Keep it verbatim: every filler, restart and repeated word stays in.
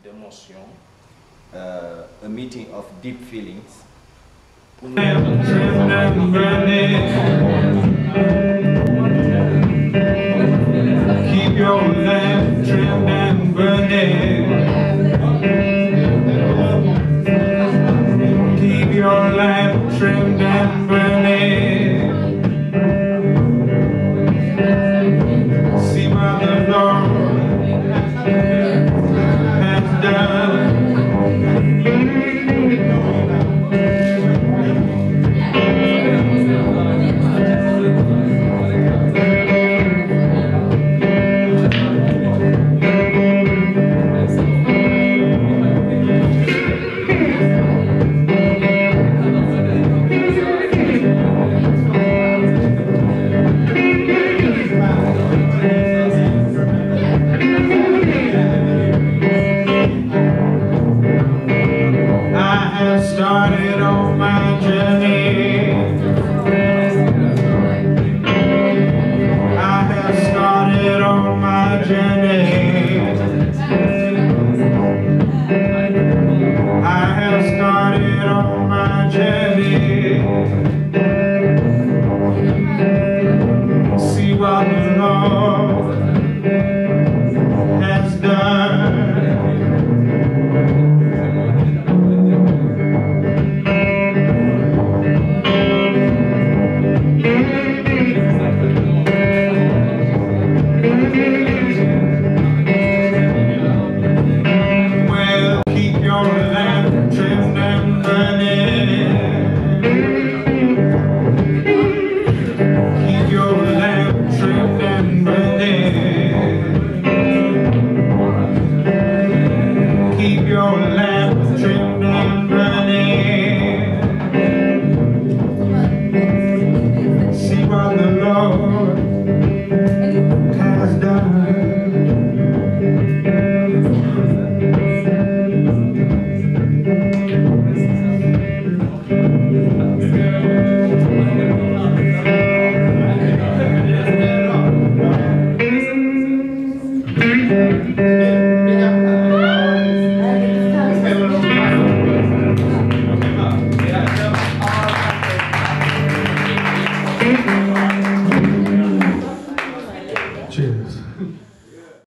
d'émotions, uh, a meeting of deep feelings. Keep your lamp trimmed and burning. Keep your lamp trimmed and burning. See what the Lord has done. Started on my journey. I have started on my journey. I have started on my journey. See what the Lord has done. Keep your